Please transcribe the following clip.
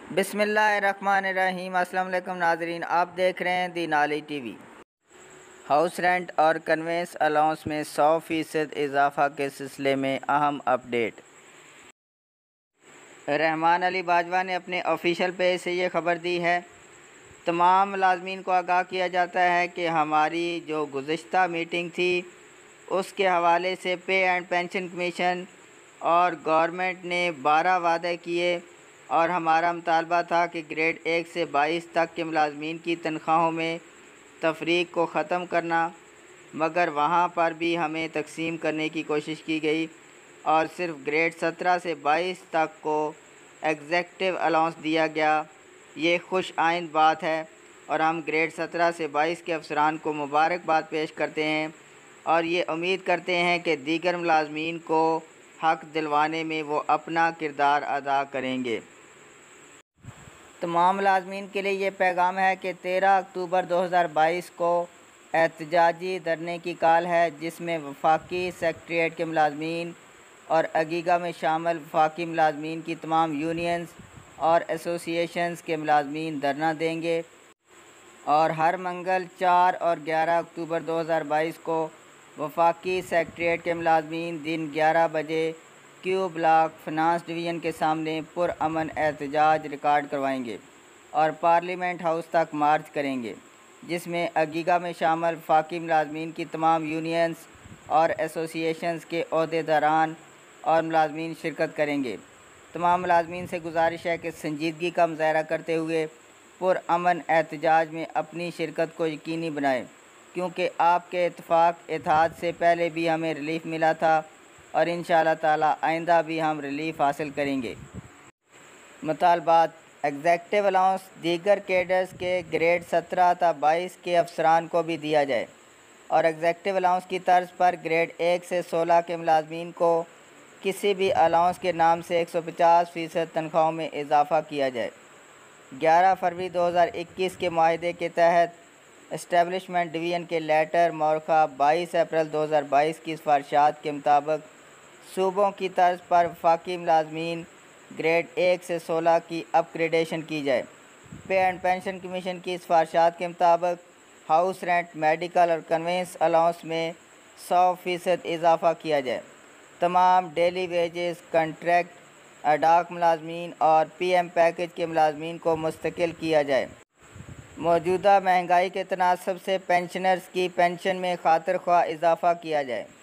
बिस्मिल्लाहिर्रहमानिर्रहीम। अस्सलाम वालेकुम नाज़रीन, आप देख रहे हैं दी नाली टीवी। हाउस रेंट और कन्वेंस अलाउंस में 100% इजाफ़ा के सिलसिले में अहम अपडेट। रहमान अली बाजवा ने अपने ऑफिशियल पेज से ये खबर दी है। तमाम मुलाज़मीन को आगाह किया जाता है कि हमारी जो गुज़िश्ता मीटिंग थी उसके हवाले से पे एंड पेंशन कमीशन और गवर्नमेंट ने 12 वादे किए और हमारा मुतालबा था कि ग्रेड 1 से 22 तक के मुलाज़मीन की तनख्वाहों में तफरीक को ख़त्म करना, मगर वहाँ पर भी हमें तकसीम करने की कोशिश की गई और सिर्फ ग्रेड 17 से 22 तक को एग्जेक्टिव अलाउंस दिया गया। ये खुश आइंद बात है और हम ग्रेड 17 से 22 के अफसरान को मुबारकबाद पेश करते हैं और ये उम्मीद करते हैं कि दीगर मुलाज़मीन को हक़ दिलवाने में वो अपना किरदार अदा करेंगे। तमाम मुलाज़मीन के लिए ये पैगाम है कि 13 अक्टूबर 2022 को एहतजाजी धरने की कॉल है, जिसमें वफाकी सेक्रेटेरिएट के मुलाज़मीन और अगीगा में शामिल वफाकी मुलाज़मीन की तमाम यूनियंस और एसोसिएशंस के मुलाज़मीन धरना देंगे और हर मंगल 4 और 11 अक्टूबर 2022 को वफाकी सेक्रेटेरिएट के मुलाज़मीन दिन 11 बजे क्यू ब्लॉक फिनांस डिवीज़न के सामने पुरअमन एहतजाज रिकॉर्ड करवाएंगे और पार्लियामेंट हाउस तक मार्च करेंगे, जिसमें अगीगा में शामिल वफाकी मुलाज़मीन की तमाम यूनियंस और एसोसिएशंस के अहदेदारान और मुलाज़मीन शिरकत करेंगे। तमाम मुलाज़मीन से गुजारिश है कि संजीदगी का मुज़ाहरा करते हुए पुरअमन एहतजाज में अपनी शिरकत को यकीनी बनाएं, क्योंकि आपके इत्तेफाक इत्तेहाद से पहले भी हमें रिलीफ़ मिला था और इंशाअल्लाह ताला आइंदा भी हम रिलीफ़ हासिल करेंगे। मुतालबात: एग्जेक्टिव अलाउंस दीगर कैडर्स के ग्रेड 17 था 22 के अफसरान को भी दिया जाए और एग्जेक्टिव अलाउंस की तर्ज पर ग्रेड 1 से 16 के मुलाज़मीन को किसी भी अलाउंस के नाम से 150% तनख्वाहों में इजाफ़ा किया जाए। 11 फरवरी 2021 के माहदे के तहत इस्टेब्लिशमेंट डिवीज़न के लेटर मौरखा 22 अप्रैल 2022 की सिफारिशात के मुताबिक सूबों की तर्ज पर वफाकी मुलाज़मीन ग्रेड 1 से 16 की अपग्रेडेशन की जाए। पे एंड पेंशन कमीशन की सिफारिशात के मुताबिक हाउस रेंट, मेडिकल और कन्वेंस अलाउंस में 100% इजाफ़ा किया जाए। तमाम डेली वेजेस, कंट्रैक्ट, अडाक मुलाज़मीन और पीएम पैकेज के मुलाज़मीन को मुस्तकिल किया जाए। मौजूदा महंगाई के तनासब से पेंशनर्स की पेंशन में खातिर ख्वाह इजाफ़ा किया जाए।